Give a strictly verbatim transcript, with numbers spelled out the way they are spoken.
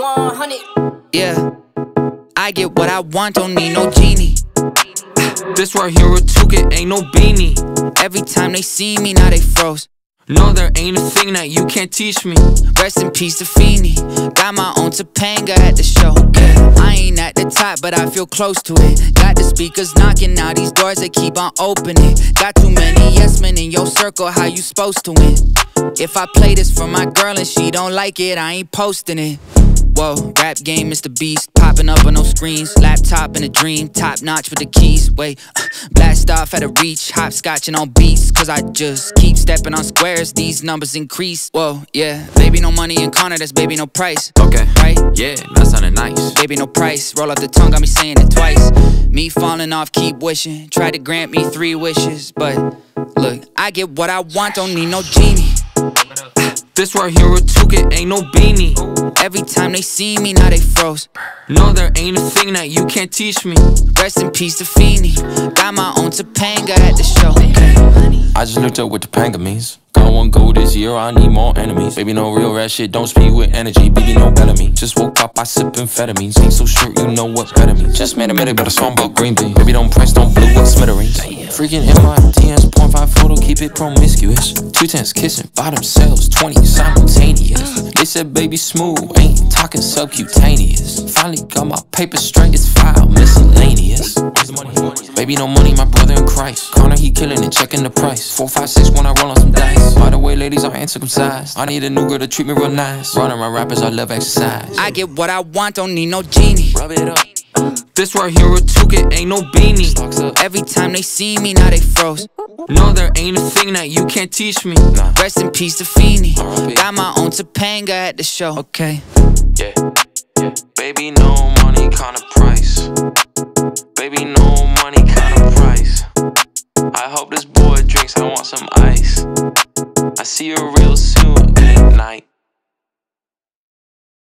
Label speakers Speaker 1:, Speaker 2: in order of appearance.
Speaker 1: one hundred.
Speaker 2: Yeah, I get what I want, don't need no genie. This right here a took it, ain't no beanie. Every time they see me, now they froze. No, there ain't a thing that you can't teach me. Rest in peace to Feeny. Got my own Topanga at the show. I ain't at the top, but I feel close to it. Got the speakers knocking, now these doors they keep on opening. Got too many yes men in your circle, how you supposed to win? If I play this for my girl and she don't like it, I ain't posting it. Whoa, rap game is the beast, popping up on those screens. Laptop in a dream, top notch with the keys. Wait, uh, blast off at a reach, hopscotching on beats. Cause I just keep stepping on squares, these numbers increase. Whoa, yeah, baby no money in corner, that's baby no price. Okay, right? Yeah, that sounded nice. Baby no price, roll up the tongue, got me saying it twice. Me falling off, keep wishing, try to grant me three wishes. But look, I get what I want, don't need no genie. This right here a took it, ain't no beanie. Every time they see me, now they froze. No, there ain't a thing that you can't teach me. Rest in peace to Feeny. Got my own Topanga at the show.
Speaker 3: I just looked up what Topanga means. Got one goal this year, I need more enemies. Baby, no real rat shit, don't speak with energy. Baby, no better me. Just woke up, I sip amphetamines. Ain't so sure you know what better means. Just made a minute, but a song about green bean. Baby, don't press, don't blue with smithereens. Freaking M I T S, point five photo, keep it promiscuous. Two tens kissing, by themselves, twenty simultaneous. They said baby smooth, ain't talking subcutaneous. Finally got my paper straight, it's file miscellaneous. Baby, no money, my brother in Christ. Connor, he killing it, checking the price. Four, five, six when I roll on some dice. By the way, ladies, I ain't circumcised. I need a new girl to treat me real nice. Running my rappers, I love exercise.
Speaker 2: I get what I want, don't need no genie.
Speaker 3: Rub it up.
Speaker 2: This right here a took it, ain't no beanie. Every time they see me, now they froze. No, there ain't a thing that you can't teach me. Rest in peace to Feeny. Got my own Topanga at the show. Okay.
Speaker 3: Yeah, yeah. Baby, no money, kinda price. Baby, no money, kinda price. I hope this boy drinks, I want some ice. I see a real